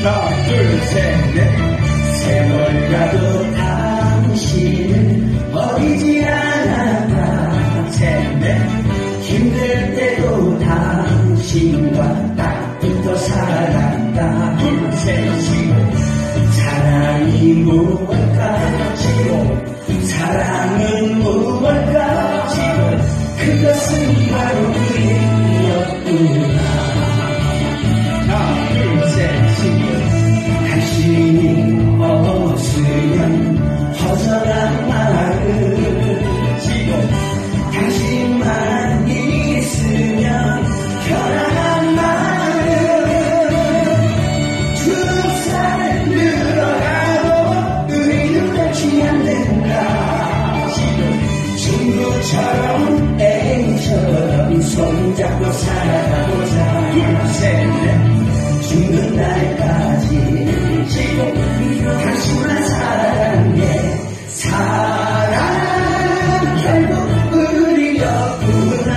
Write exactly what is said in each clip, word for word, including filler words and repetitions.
하나, 둘, 셋, 넷. 세월 가도 당신은 버리지 않았다. 셋, 넷. 힘들 때도 당신과 딱 붙어 살았다. 둘, 셋, 지금 사랑이 무엇일까? 지금 사랑은 무엇일까? 지금 그것은 바로 우리였구나. 하나, 둘, 셋, 지금 당신이 없으면 허전한 마음. 지금 당신만 있으면 편안한 마음. 두 살 늘어가도 우리는 멈지 않는다. 지금 친구처럼 애처럼 손잡고 살아가보자. 둘, 셋, 넷. 죽는 날까지 지금 당신만 사랑해. 사랑 결국 우리였구나.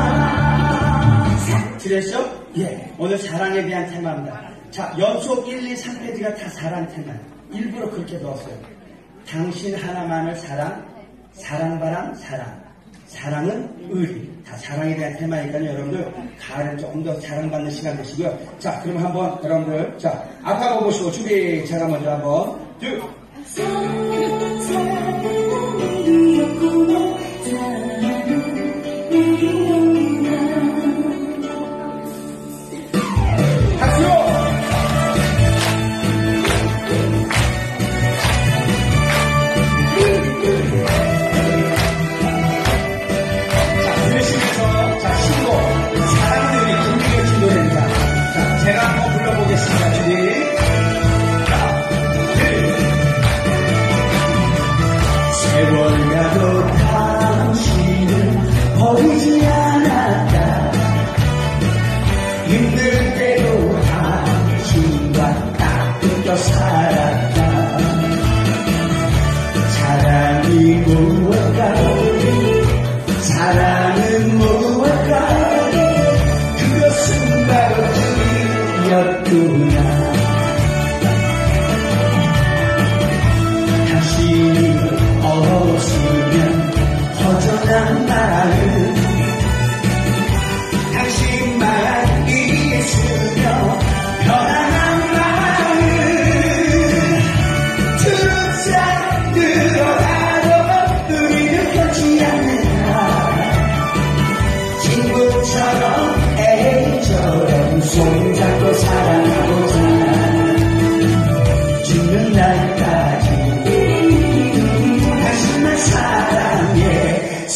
들으셨죠? 예, 오늘 사랑에 대한 테마입니다. 자, 연속 일, 이, 삼 페이지가 다 사랑 테마예요. 일부러 그렇게 넣었어요. 당신 하나만을 사랑, 사랑바람 사랑, 사랑은 의리. 다 사랑에 대한 테마니까요. 여러분들 가을에 조금 더 사랑받는 시간 되시고요. 자, 그럼 한번 여러분들, 자, 아까 보시고 준비. 제가 먼저 한번 둘. 사랑은 사랑은 의리였구나. 사랑은 의리였구나. 박수! 제가 한번 불러보겠습니다. 준비. 하나, 둘. 세월 가도 당신을 버리지 않았다. 힘들 때도 당신과 딱 붙어 살았다. 사랑이 무엇일까? 사랑은 무엇일까? 그것은 바로 였구나. 당신이 없으면 허전한 마음. 당신만 있으면 편안한 마음. 두 살 늘어가도 우리는 변치 않는다. 친구처럼 애처럼 손잡고 살아가보자. 죽는 날까지 당신만 사랑해.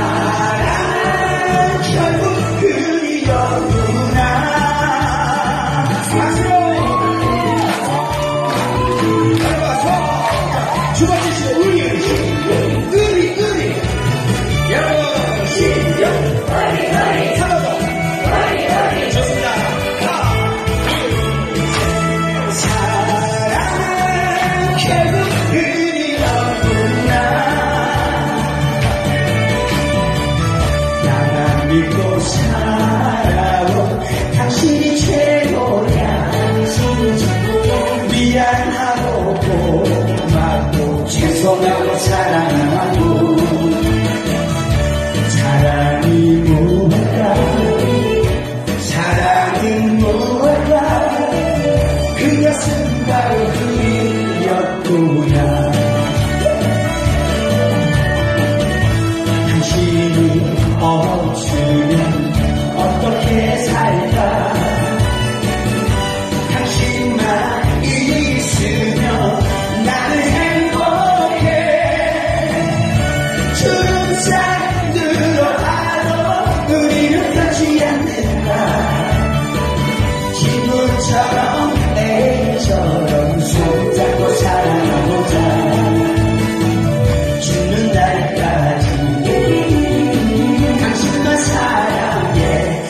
사랑 결국 그리였구나. 박수! 두 번째 시도 의리, 의리, 의리. 여러분, 시작! 의리, 의리. 좋습니다. 사랑 결국 그리였구나. 나만 믿고 살아온 당신이 최고야. 당신이 최고야. 미안하고 고맙고 죄송하고 사랑하고. 사랑이 무엇일까? 사랑은 무엇일까? 그것은 바로 그리였구나. 당신이 없으면 어떻게 살까? 당신만 있으면 나는 행복해. 주름살 늘어가도 우리는 변치 않는다. 친구처럼 애처럼 손잡고 살아가보자. 죽는 날까지 당신만 사랑해.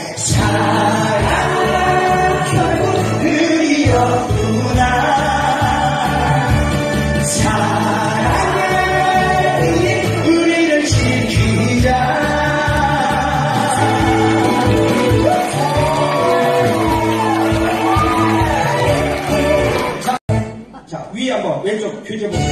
사랑 결국 그리였구나. 사랑의 우리를 지키자. 왼쪽 교재 보세요.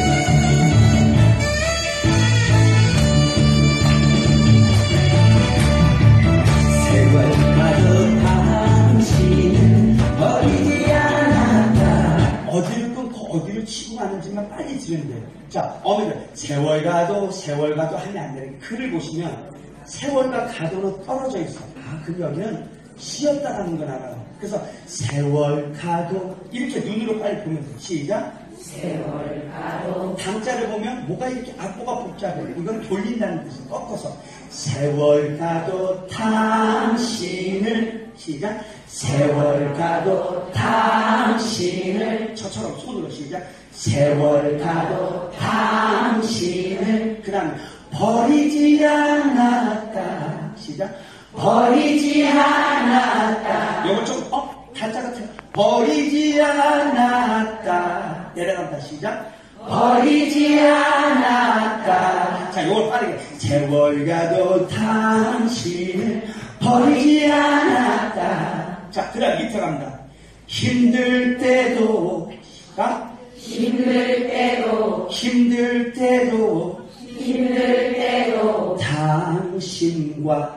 세월 가도 당신은 버리지 않았다. 어디를 끊고 어디를 치고 가는지만 빨리 들으면 돼요. 자, 어머니들 세월 가도 세월 가도 하면 안 되는 게 글을 보시면 세월과 가도로 떨어져 있어. 아, 그럼 여기는 쉬었다라는 건 알아요. 그래서 세월 가도 이렇게 눈으로 빨리 보면 돼요. 시작. 세월 가도 당자를 보면 뭐가 이렇게 앞보가 복잡해요. 이건 돌린다는 뜻이에요. 꺾어서 세월 가도 당신을 시작. 세월 가도 당신을 저처럼 손으로 시작. 세월 가도 당신을 그 다음에 버리지 않았다. 시작. 버리지 않았다. 요거 좀, 어? 단자 같아요. 버리지 않았다. 내려간다. 시작. 버리지 않았다. 자, 요걸 빠르게. 세월 가도 당신을 버리지 않았다. 자, 그 다음 밑에 갑니다. 힘들 때도, 가? 힘들 때도, 힘들 때도, 힘들 때도, 당신과,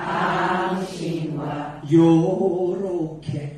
당신과, 요렇게.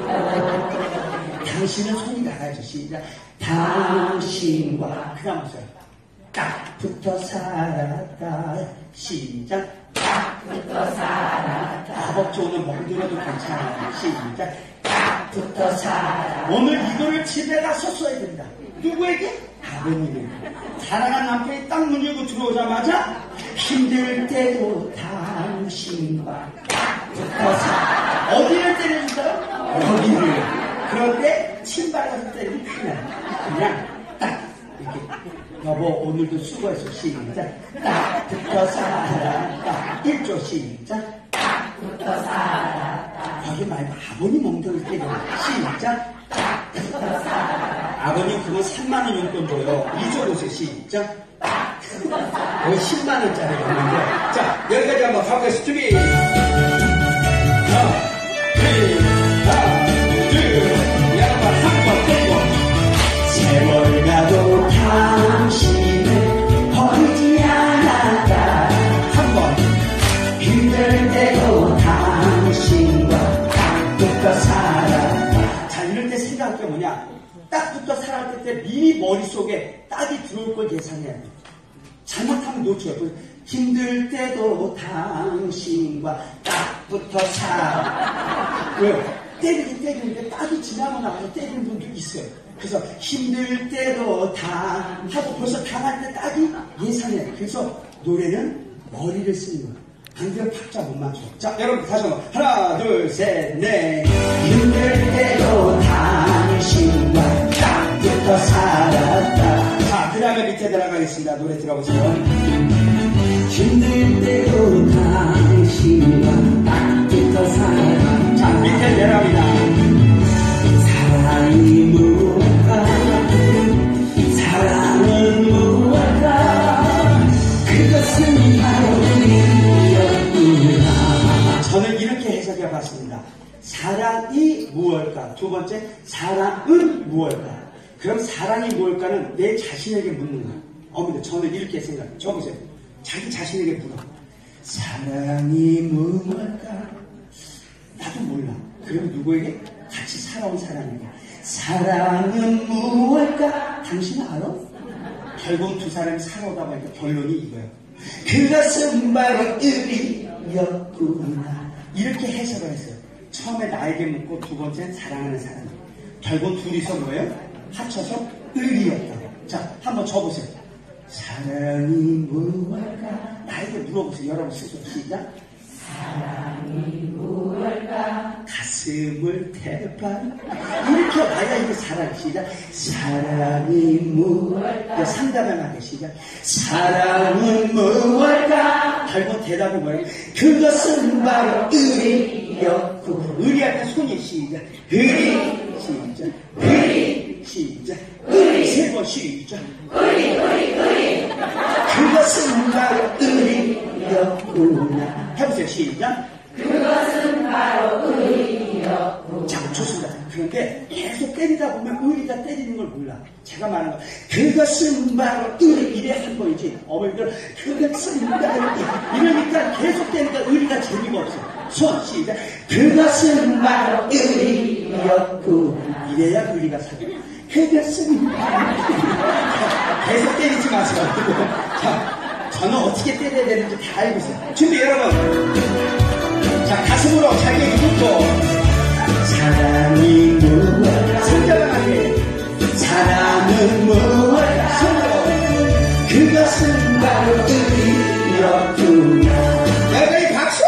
당신은 손이 나가야죠. 시작. 당신과. 그 다음 보세요. 딱 붙어 살았다. 시작. 딱 붙어 살았다. 허벅지 오늘 멍들어도 괜찮아요. 시작. 딱 붙어 살았다. 오늘 이거를 집에 가서 써야 된다. 누구에게? 아버님에게. 사랑한 남편이 딱 문 열고 들어오자마자 힘들 때도 당신과 딱 붙어 살았다. 어디를 때려준다? 여기를. 그런데 신발을 때리면 큰일 나요. 그냥 딱 이렇게. 여보 오늘도 수고했어. 시작. 딱 붙어 살았다. 일 조 시작. 딱 붙어 살았다. 여기 말고 아버님 엉덩이 때려. 시작. 딱 붙어 살았다. 아버님 그거 삼만 원 용돈 줘요. 이 조 보세요. 시작. 딱 붙어 살았다. 거의 십만 원짜리 줬는데. 자 여기까지 한번 가보겠습니다. 준비. 하나 세월 가도 당신을 버리지 않았다. 한 번. 힘들 때도 당신과 딱 붙어 살았다. 자, 이럴 때 생각할 게 뭐냐? 딱 붙어 살았을 때 미리 머릿속에 딱이 들어올 걸 예상해야 돼. 잘못하면 놓쳐요. 힘들 때도 당신과 딱 붙어 살았다. 왜요? 때리긴 때리는데 딱이 지나고 나서 때리는 분도 있어요. 그래서 힘들 때도 당 하고 벌써 당할 때 딱이 예상해. 그래서 노래는 머리를 쓰는 거예요. 안 그러면 박자 못 맞춰. 자, 여러분 다시 한번 하나, 둘, 셋, 넷. 힘들 때도 당신과 딱 붙어 살았다. 자, 그 다음에 밑에 들어가겠습니다. 노래 들어보세요. 힘들 때도 당신과 딱 붙어 살았다. 자, 밑에 내려갑니다. 사랑이 무엇일까? 사랑은 무엇일까? 그것은 바로 우리였구나. 저는 이렇게 해석해 봤습니다. 사랑이 무엇일까? 두 번째, 사랑은 무엇일까? 그럼 사랑이 무엇일까는 내 자신에게 묻는 거예요. 어머니, 저는 이렇게 생각해요. 저 보세요. 자기 자신에게 물어. 사랑이 무엇일까? 나도 몰라. 그럼 누구에게? 같이 살아온 사람에게. 사랑은 무엇일까? 당신 알아? 결국 두 사람이 살아오다 보니까 결론이 이거예요. 그것은 바로 의리였구나. 이렇게 해석을 했어요. 처음에 나에게 묻고 두 번째는 사랑하는 사람. 결국 둘이서 뭐예요? 합쳐서 의리였다고. 자, 한번 줘보세요. 사랑이 무엇일까? 나에게 물어보세요. 여러분 스스로 시작. 사랑이 무엇일까? 가슴을 대판. 이렇게 와야 이게 사랑. 시작. 사랑이 무엇일까? 상담하게 시작. 사랑은 무엇일까? 결국 대답이 뭐예요? 그것은 바로 의리였고. 의리할 때 손이 시작. 의리. 시작. 의리. 시작. 의리. 세 번 시작. 의리, 의리, 의리. 그것은 바로 의리였구나. 해보세요. 시작. 그것은 바로 의리였구나. 자, 좋습니다. 그런데 근데 계속 때리다 보면 의리가 때리는 걸 몰라. 제가 말하는 거, 그것은 바로 의리, 이래 한 번이지. 어머니들, 그것은 바로 의리. 이러니까 계속 때리니까 의리가 재미가 없어. 손, 시작. 그것은 바로 의리였고. 이래야 의리가 사겨. 그것은 바로 의리. 계속 때리지 마세요. 자, 저는 어떻게 때려야 되는지 다 알고 있어요. 준비, 여러분. 자, 가슴으로 자기 입고. 사랑이 무엇 손절하게 사랑은 무엇 손으로 그것은 바로 의리였구나. 여러분 박수!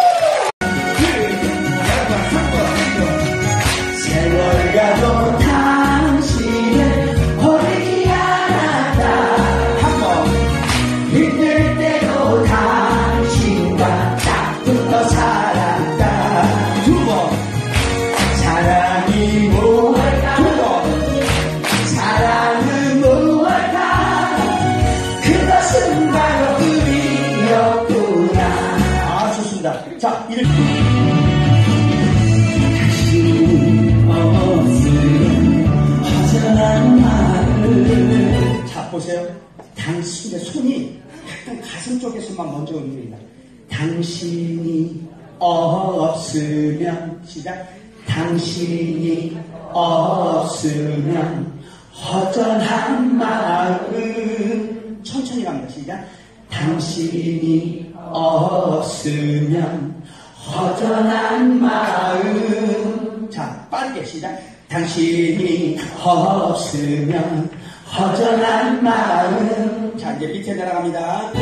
여러분 한번 세월 가도 당신을 버리지 않았다. 한번 힘들 때도 당신과 딱 붙어 살았다. 두번 사랑이 무엇일까? 사랑은 무엇일까? 그것은 바로 의리였구나. 아, 좋습니다. 자, 이렇게. 당신이 없으면 허전한 마음. 자, 보세요. 당신의 손이 약간 가슴 쪽에서만 먼저 움직입니다. 당신이 없으면, 시작. 당신이 없으면 허전한 마음. 천천히 갑니다. 시작. 당신이 없으면 허전한 마음. 자, 빠르게 시작. 당신이 없으면 허전한 마음. 자, 이제 밑에 내려갑니다.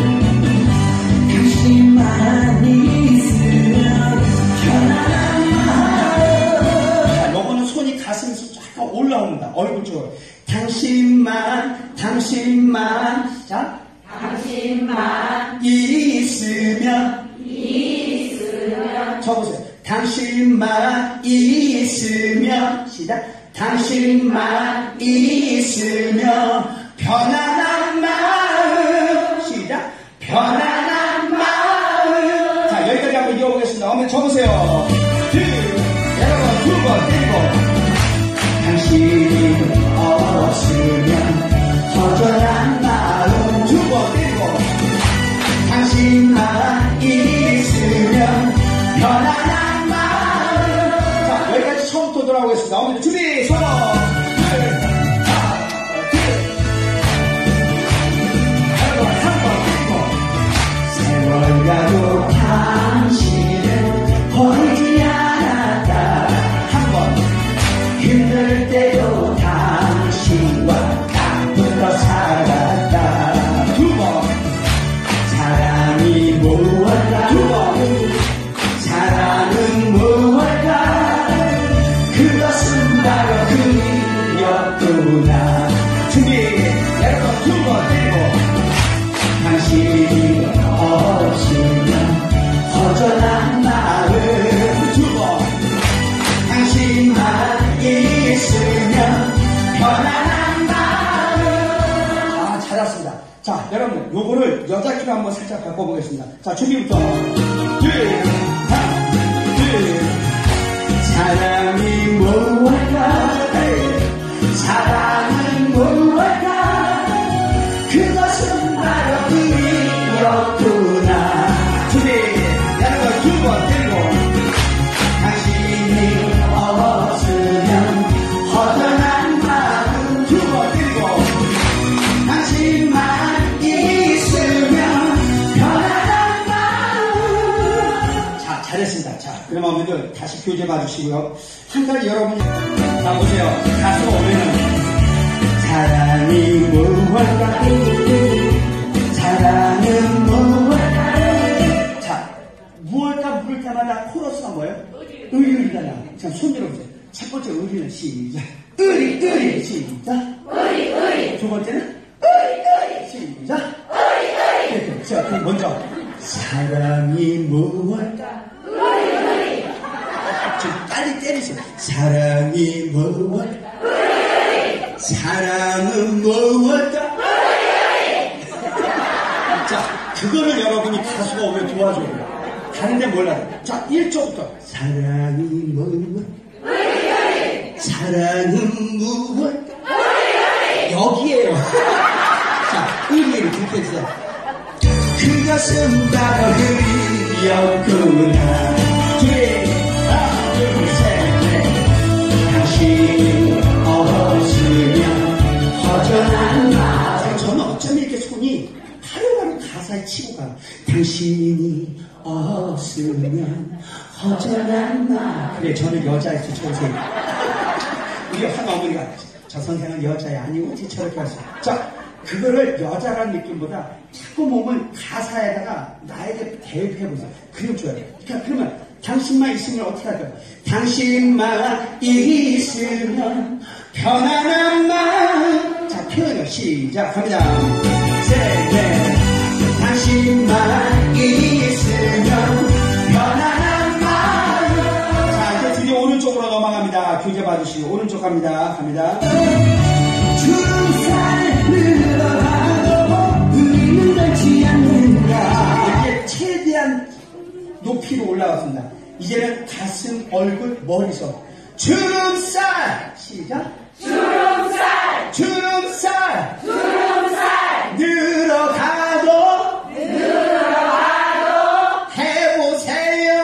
당신만 있으면 편안한 마음. 요거는 손이 가슴에서 약간 올라옵니다. 얼굴 쪽으로. 당신만, 당신만, 자. 당신만 있으면, 있으면. 적으세요. 당신만 있으면, 시작. 당신만 있으면, 편안한 마음. 시작. 편안한 마음. 자, 여기까지 한번 이어보겠습니다. 한번 적으세요. 둘, 여러분, 두 번, 떼고. 당신이 없으면 허전한 마음. 두 번, 떼고. 당신만 있으면 편안한 마음. 자, 여기까지 처음부터 돌아오겠습니다. 어머니 준비, 서로. 둘, 하나, 둘. 여러분, 한 번, 떼고. 세월 가도 당신을 버리지 않았다. 한 번. 힘들 때도 당신과 딱 붙어 살았다. 두 번. 사랑이 무엇일까? 두 번. 사랑은 무엇일까? 그것은 바로 그였구나. 준비, 여러분 두 번 떼고. 당신이 없으면 허전한 마음. 두 번. 당신만 있으면 편안한 마음. 아, 잘했습니다. 자, 여러분, 요거를 여자 키로 한번 살짝 바꿔보겠습니다. 자, 준비부터. 둘, 하나, 둘. 사랑이 무엇일까? 사랑은 무엇일까? 그것은 바로 의리였구나. 준비, 여러분, 두 번 들고. 당신이 없으면 허전한 마음. 두 번 들고. 당신만 있으면 편안한 마음. 자, 잘했습니다. 자, 그럼 어머니들 다시 교재 봐주시고요. 한 가지 여러분이 자, 보세요. 가수 오면은 사랑이 무엇일까? 사랑은 무엇일까? 자, 무엇일까 물을 때마다 코러스가 뭐예요? 의리가 나와요. 자, 손 들어보세요. 첫 번째 의리는 시작. 의리, 의리, 시작. 의리, 의리. 두 번째는 의리, 의리, 시작. 의리, 의리. 자, 그럼 먼저 사랑이 무엇일까? 의리, 의리. 좀 빨리 때리세요. 사랑이 무엇일까? 의리, 의리. 사랑은 무엇일까? 의리, 의리. 자, 그거를 여러분이 가수가 오면 도와줘요. 다른데 몰라요. 자, 일 조부터 사랑이 무엇? 의리, 의리. 사랑은 무엇? 여기에요. 자, 의리를 듣겠어요. 그것은 바로 의리였구나. 예, 하나, 둘, 셋, 넷. 당신이 없으면 허전한 마음. 저는 어쩜 이렇게 손이 하루하루 가사에 치고 가요. 당신이 없으면 허전한 마음. 그래, 저는 여자였지, 전생. 우리 한 어머니가 저 선생은 여자야 아니고 어떻게 저렇게 하시죠? 자, 그거를 여자라는 느낌보다 자꾸 몸을 가사에다가 나에게 대입해보세요. 그럼 좋아요. 그러니까 그러면 당신만 있으면 어떻게 할까요? 당신만 있으면 편안한 마음. 자, 표현을 시작합니다. 셋, 넷. 당신만 있으면 편안한 마음. 자, 이제 드디어 오른쪽으로 넘어갑니다. 교재 봐주시고 오른쪽 갑니다. 갑니다. 주름살 늘어가도 우리는 닿지 않는다. 이렇게 최대한 높이로 올라갔습니다. 이제는 가슴, 얼굴, 머리속. 주름살. 시작. 주름살 주름살. 주름살 늘어가도 늘어가도 해보세요.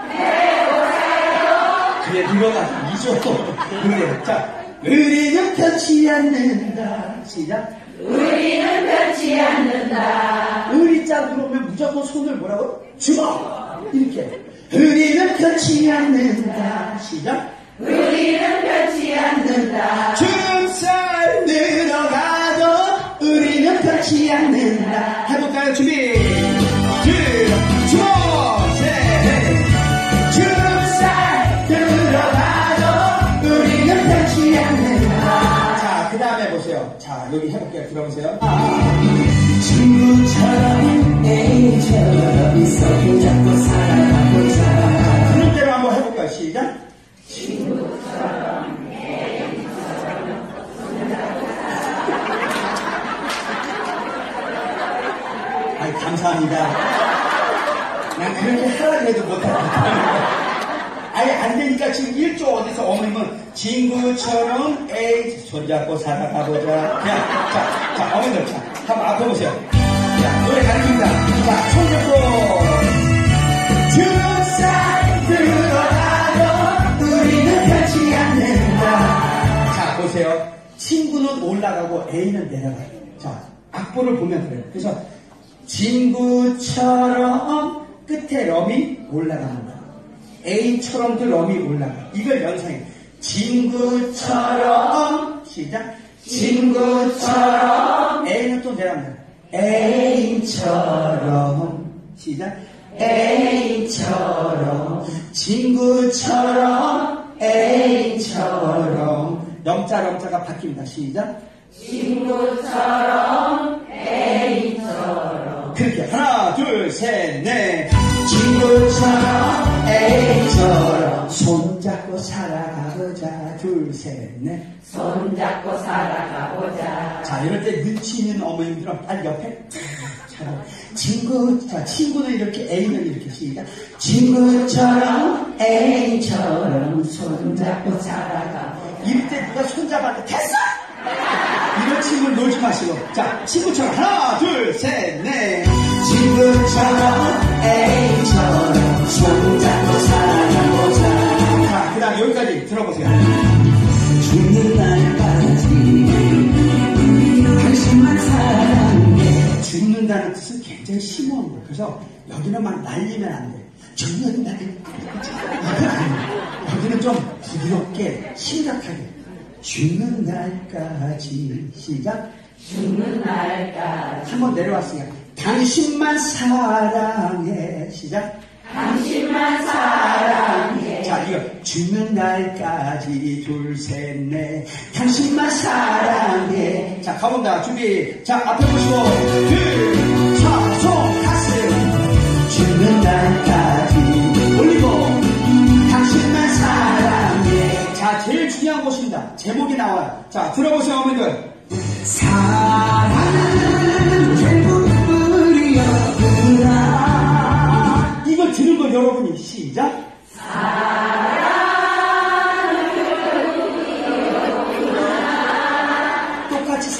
해보세요. 그래, 늘어가도 이죠. 그래. 자, 우리는 변치 않는다. 시작. 우리는 변치 않는다. 의리자 들어오면 무조건 손을 뭐라고? 주먹! 이렇게. 우리는 변치 않는다. 시작. 우리는 변치 않는다. 주름살 늘어가도 우리는 변치 않는다. 해볼까요? 준비. 주, 주먹! 셋. 주름살 늘어가도 우리는 변치 않는다. 자, 그 다음에 보세요. 자, 여기 해볼게요. 들어보세요. 친구처럼 애인처럼 손잡고 살아가보자. 그런 대로 한번 해볼까요? 시작. 친구처럼 애인처럼 손잡고 살아가보자. 아이, 감사합니다. 난 그렇게 하라고 해도 못하겠다. 아예 안 되니까 지금 일 조 어디서 어머님은 친구처럼 에이 손잡고 살아가보자. 그냥 자, 자 어머님들 자 한번 앞에 보세요. 자 노래 가르칩니다. 자 손잡고 주름살 들어가도 우리는 변치 않는다. 자 보세요. 친구는 올라가고 A는 내려가요. 자 악보를 보면 그래요. 그래서 친구처럼 끝에 럼이 올라갑니다. A처럼도 럼이 올라가. 이걸 연상해. 친구처럼 시작. 친구처럼 A는 또 내려갑니다. A처럼 시작. A처럼 친구처럼 A처럼 영자 영자가 바뀝니다. 시작. 친구처럼 A처럼 그렇게 하나 둘 셋 넷 친구처럼 A처럼 손잡고 살아가보자. 둘 셋 넷 손잡고 살아가보자. 자 이럴 때 눈치 있는 어머님들은 빨리 옆에 자, 친구 자 친구는 이렇게 A는 이렇게 시작. 친구처럼 A처럼 손잡고 살아가보자. 이럴 때 누가 손잡았는데 됐어! 이런 친구를 놀지 마시고 자 친구처럼 하나 둘 셋 넷 친구처럼 A처럼 손잡고 살아가보자. 자 그 다음 여기까지 들어보세요. 죽는 날까지 당신만 사랑해. 죽는다는 뜻은 굉장히 심오한 거예요. 그래서 여기는 막 날리면 안 돼. 죽는 날 여기는 좀 부드럽게 심각하게 죽는 날까지 시작. 죽는 날까지 한번 내려왔으니까 당신만 사랑해 시작. 당신만 사랑해. 자 이거 죽는 날까지 둘 셋 넷 당신만 사랑해. 자 가본다. 준비. 자 앞에 보시고 둘차손 가슴 죽는 날까지 올리고 당신만 사랑해. 자 제일 중요한 곳입니다. 제목이 나와요. 자 들어보세요 어머니들. 사랑은 결국뿐이었구나. 이걸 들은 걸 여러분이 시작. 사랑은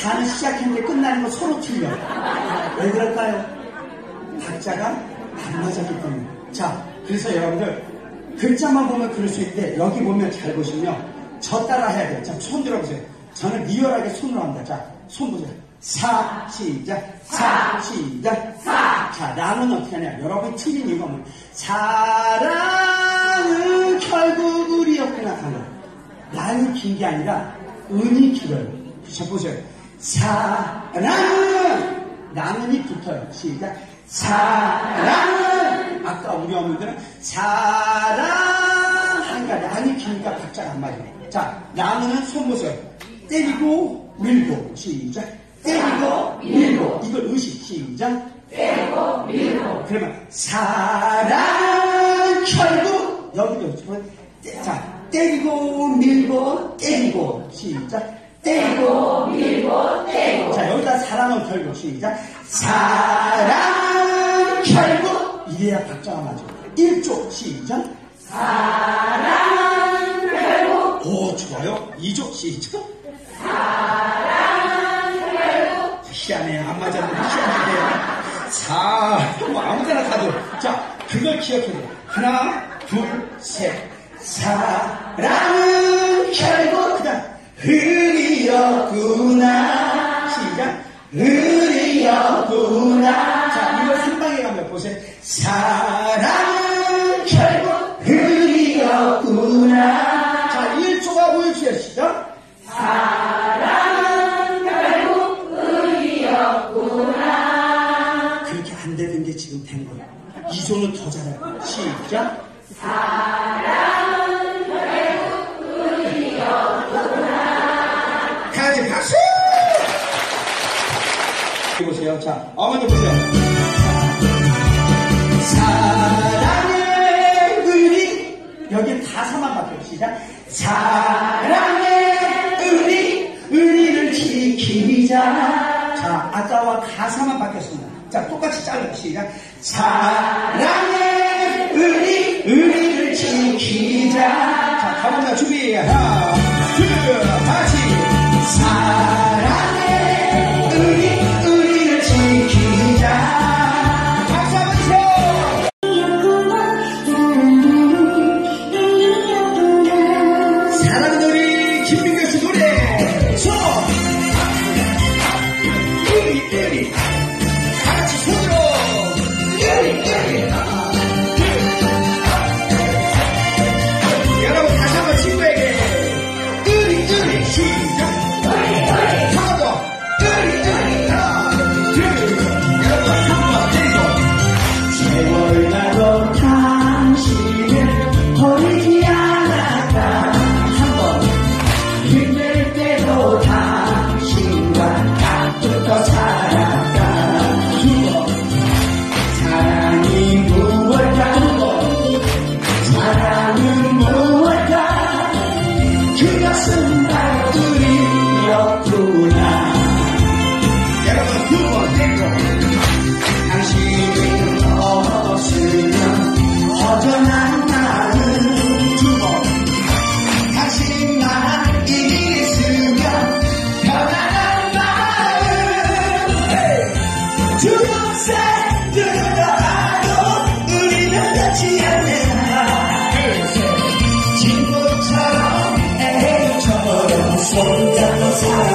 사는 시작했는데 끝나는 거 서로 틀려. 왜 그럴까요? 박자가 안 맞았기 때문에. 자, 그래서 여러분들 글자만 보면 그럴 수 있는데 여기 보면 잘 보시면 저 따라 해야 돼요. 자, 손 들어보세요. 저는 리얼하게 손으로 합니다. 자, 손 보세요. 사, 시작. 사, 시작. 사. 자, 라는 어떻게 하냐. 여러분이 틀린 이유가 뭐예요? 사랑은 결국 우리였구나 하는. 라는 긴 게 아니라 은이 길어요. 자, 보세요. 사랑은 라는이 붙어요. 시작. 사랑은 아까 우리 어머니들은 사랑하니까 라는 기니까 박자가 안 맞아요. 자, 라는 손 보세요. 때리고 밀고 시작. 때리고 밀고 이걸 의식 시작. 때리고 밀고 그러면 사랑 결국 여기도 자 때리고 밀고 때리고 시작. 때리고 밀고 때리고 자 여기다 사랑은 결국 시작. 사랑 결국 이래야 박자가 맞아. 일 조 시작. 사랑 결국 오 좋아요. 이 조 시작. 사랑 결국 희한해. 안 맞았는데 희한한데요. 사 뭐 아무데나 가도 자 그걸 기억해야 돼. 하나 둘 셋 사랑은 결국 그다음 흐리였구나 시작. 흐리였구나 자 이걸 한 방에 가면 보세요. 사랑은 결국 흐리였구나 자 일 조가 보여주세요. 시작. 사랑은 결국 흐리였구나 그렇게 안 되던 게 지금 된 거예요. 이 조는 더 잘해요. 시작. 사랑은 결국 흐리였구나 같이 박수! 보세요. 자, 어머니 보세요. 사랑의 의리 여기 가사만 바뀌어요. 시작. 사랑의 의리 의리를 지키자 자, 아까와 가사만 바뀌었습니다. 자, 똑같이 잘라요. 시작. 사랑의 의리 의리를 지키자 자, 가봅니다. 준비 하나 둘 다시 사랑의 의리 의리를 지키자 박수 한번 주세요. 사랑의 의리 김민경 씨 노래 손 의리 의리 같이 손으로 의리 의리 여러분 다시 한번 친구에게 의리 의리 시작. 하나 더 의리 의리 하나 둘 여러분 한번 때리고 세월 가도 당신을 버리지 않았다 한번 힘들 때도 당신과 딱 붙어 살았다 두번 사랑이 무엇일까 두번 사랑은 무엇일까 그것은 바로 의리였구나 여러분 두 번 때리고 당신이 없으면 허전한 나는 두 번 당신만 있으면 편안한 마음 두세 들어가도 우리는 같이 않는다 둘셋 친구처럼 애처럼 손잡고 살아